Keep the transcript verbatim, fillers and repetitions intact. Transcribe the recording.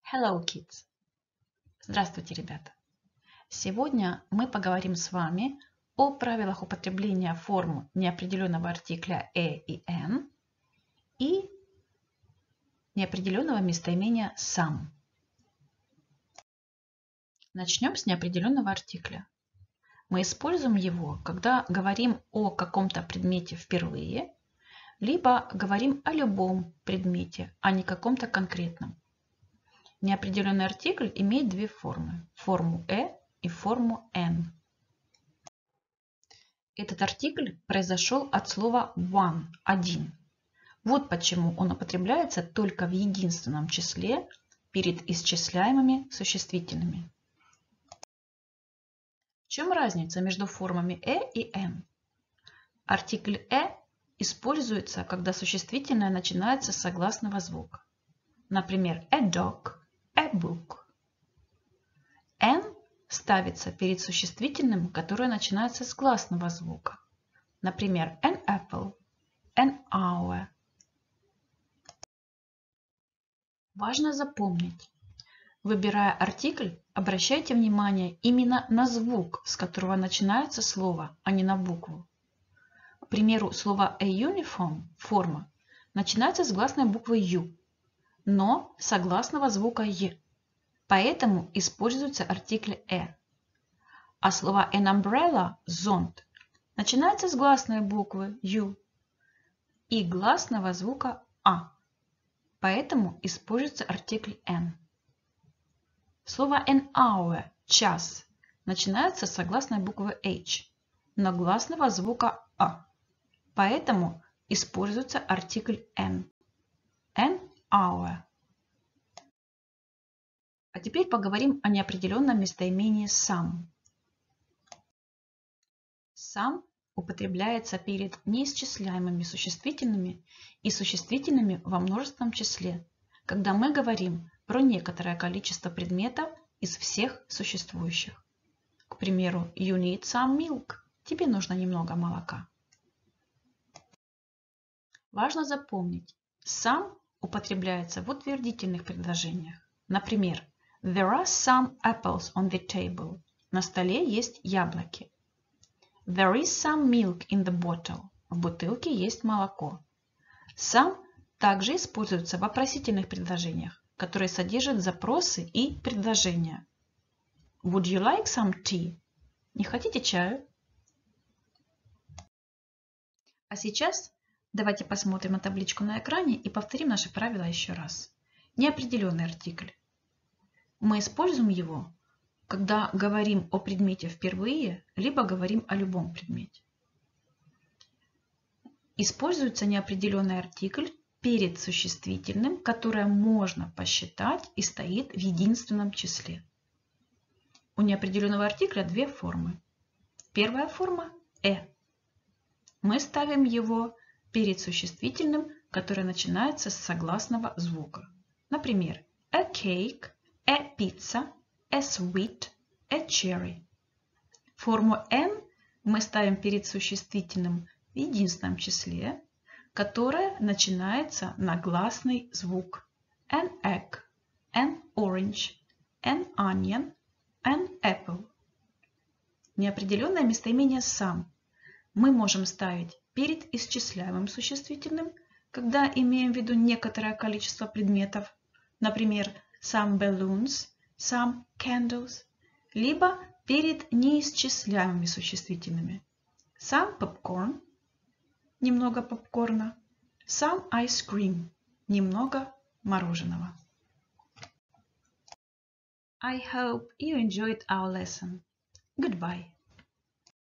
Hello, kids! Здравствуйте, ребята! Сегодня мы поговорим с вами о правилах употребления форм неопределенного артикля «э» и «н» и неопределенного местоимения «сам». Начнем с неопределенного артикля. Мы используем его, когда говорим о каком-то предмете впервые, либо говорим о любом предмете, а не каком-то конкретном. Неопределенный артикль имеет две формы – форму «э» и форму «н». Этот артикль произошел от слова one – один. Вот почему он употребляется только в единственном числе перед исчисляемыми существительными. В чем разница между формами «э» и «н»? Артикль «э» используется, когда существительное начинается с согласного звука. Например, a dog, a book. «Н» ставится перед существительным, которое начинается с гласного звука. Например, an apple, an hour. Важно запомнить, выбирая артикль, обращайте внимание именно на звук, с которого начинается слово, а не на букву. К примеру, слово a uniform – форма начинается с гласной буквы U, но согласного звука «е». Поэтому используется артикль «э». А слово an umbrella – зонт начинается с гласной буквы «ю» и гласного звука «а». Поэтому используется артикль «н». Слово an hour – час начинается с согласной буквы «h», но гласного звука «а». Поэтому используется артикль «n». An hour. А теперь поговорим о неопределенном местоимении «сам». «Сам» употребляется перед неисчисляемыми существительными и существительными во множественном числе, когда мы говорим про некоторое количество предметов из всех существующих. К примеру, you need some milk. Тебе нужно немного молока. Важно запомнить, «сам» употребляется в утвердительных предложениях. Например, there are some apples on the table. На столе есть яблоки. There is some milk in the bottle. В бутылке есть молоко. Some также используется в вопросительных предложениях, которые содержат запросы и предложения. Would you like some tea? Не хотите чаю? А сейчас давайте посмотрим на табличку на экране и повторим наши правила еще раз. Неопределенный артикль. Мы используем его, когда говорим о предмете впервые, либо говорим о любом предмете. Используется неопределенный артикль перед существительным, которое можно посчитать и стоит в единственном числе. У неопределенного артикля две формы. Первая форма – «э». Мы ставим его перед существительным, которое начинается с согласного звука. Например, a cake, a pizza, a sweet, a cherry. Форму «н» мы ставим перед существительным в единственном числе, которое начинается на гласный звук. An egg, an orange, an onion, an apple. Неопределенное местоимение «сам» мы можем ставить перед исчисляемым существительным, когда имеем в виду некоторое количество предметов, например, some balloons, some candles, либо перед неисчисляемыми существительными. Some popcorn, немного попкорна, some ice cream, немного мороженого. I hope you enjoyed our lesson. Goodbye.